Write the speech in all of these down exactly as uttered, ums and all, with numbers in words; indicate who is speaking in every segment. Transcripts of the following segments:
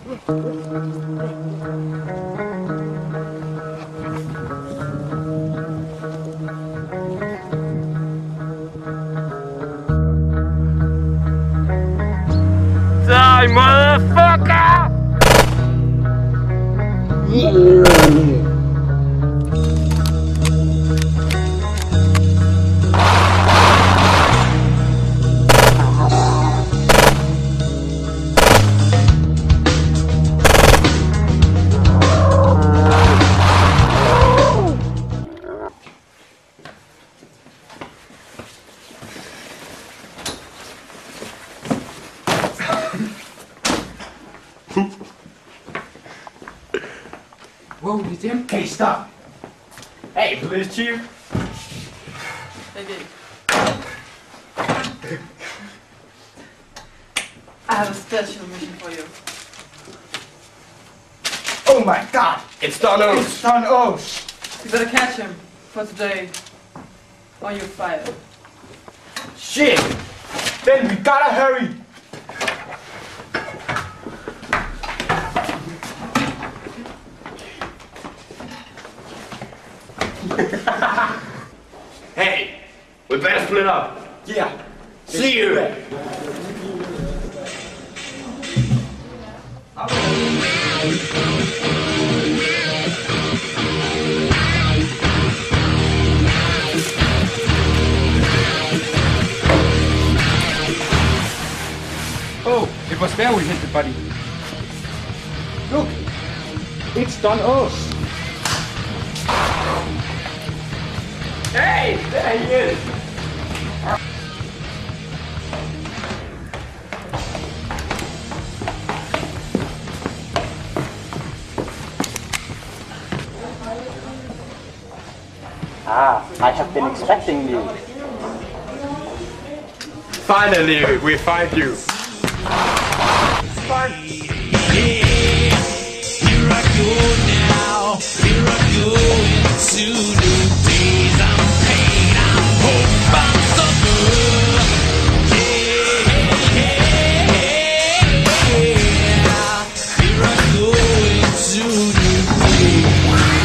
Speaker 1: Die, motherfucker!
Speaker 2: Whoa, it's him. Okay, stop.
Speaker 1: Hey, police chief.
Speaker 3: Hey, I have a special mission for you.
Speaker 2: Oh my God!
Speaker 1: It's Don Oates.
Speaker 2: It's Don Oates.
Speaker 3: You better catch him for today, or you're fired.
Speaker 2: Shit! Then we gotta hurry.
Speaker 1: Hey, we better split up.
Speaker 2: Yeah.
Speaker 1: See you.
Speaker 2: Oh, it was there we hit the buddy. Look, it's Don Oates.
Speaker 1: Hey, there he is.
Speaker 4: Ah, I have been expecting you.
Speaker 1: Finally, we find you.
Speaker 5: Yeah, here I go now. Here I go into new days. I'm paid, I'm hope, I'm suffer. Yeah, yeah, yeah. Here I go into new days.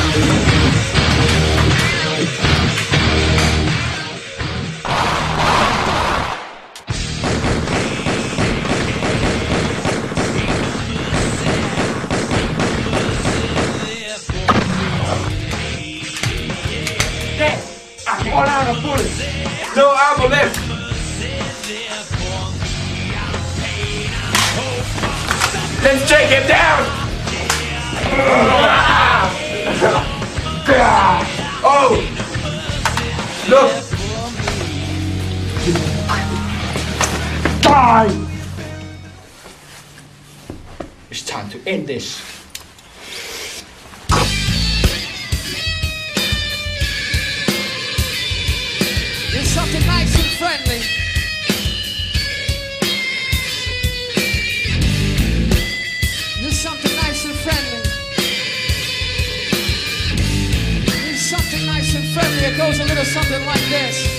Speaker 2: I'm all out of bullets.
Speaker 1: No ammo left. Let's take him down. Oh, look.
Speaker 2: Die! It's time to end this.
Speaker 5: There's something nice and friendly. There's something nice and friendly. There's something nice and friendly. It goes a little something like this.